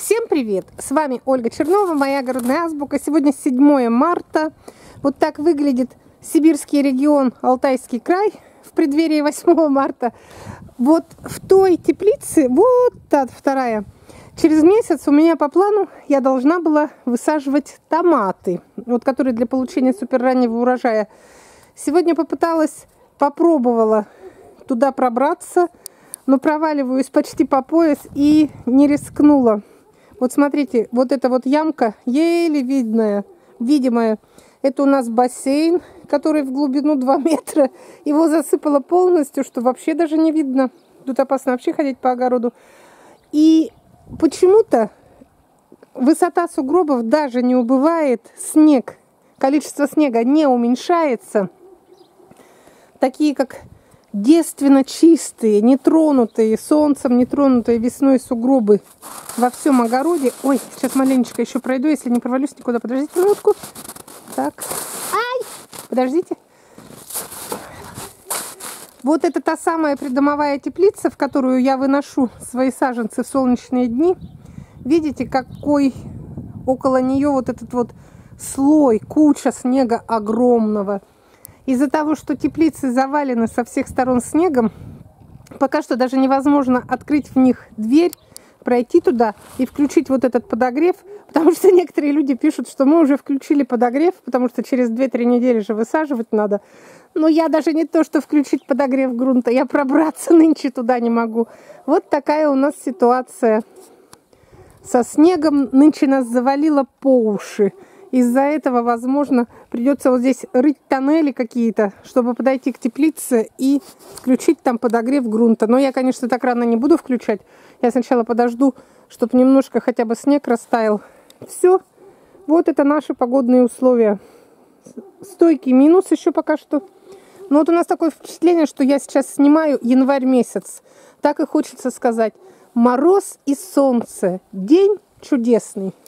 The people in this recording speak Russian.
Всем привет! С вами Ольга Чернова, моя огородная азбука. Сегодня 7 марта. Вот так выглядит сибирский регион, Алтайский край в преддверии 8 марта. Вот в той теплице, вот та вторая, через месяц у меня по плану я должна была высаживать томаты, вот которые для получения суперраннего урожая. Сегодня попробовала туда пробраться, но проваливаюсь почти по пояс и не рискнула. Вот смотрите, вот эта вот ямка, еле видимая. Это у нас бассейн, который в глубину 2 метра. Его засыпало полностью, что вообще даже не видно. Тут опасно вообще ходить по огороду. И почему-то высота сугробов даже не убывает. Количество снега не уменьшается. Такие как девственно чистые, нетронутые солнцем, нетронутые весной сугробы во всем огороде. Ой, сейчас маленечко еще пройду, если не провалюсь никуда. Подождите минутку. Так. Ай! Подождите. Вот это та самая придомовая теплица, в которую я выношу свои саженцы в солнечные дни. Видите, какой около нее вот этот вот слой, куча снега огромного. Из-за того, что теплицы завалены со всех сторон снегом, пока что даже невозможно открыть в них дверь, пройти туда и включить вот этот подогрев, потому что некоторые люди пишут, что мы уже включили подогрев, потому что через 2-3 недели же высаживать надо. Но я даже не то, что включить подогрев грунта, я пробраться нынче туда не могу. Вот такая у нас ситуация со снегом. Нынче нас завалило по уши. Из-за этого, возможно, придется вот здесь рыть тоннели какие-то, чтобы подойти к теплице и включить там подогрев грунта. Но я, конечно, так рано не буду включать. Я сначала подожду, чтобы немножко хотя бы снег растаял. Все. Вот это наши погодные условия. Стойкий минус еще пока что. Но вот у нас такое впечатление, что я сейчас снимаю январь месяц. Так и хочется сказать. Мороз и солнце. День чудесный.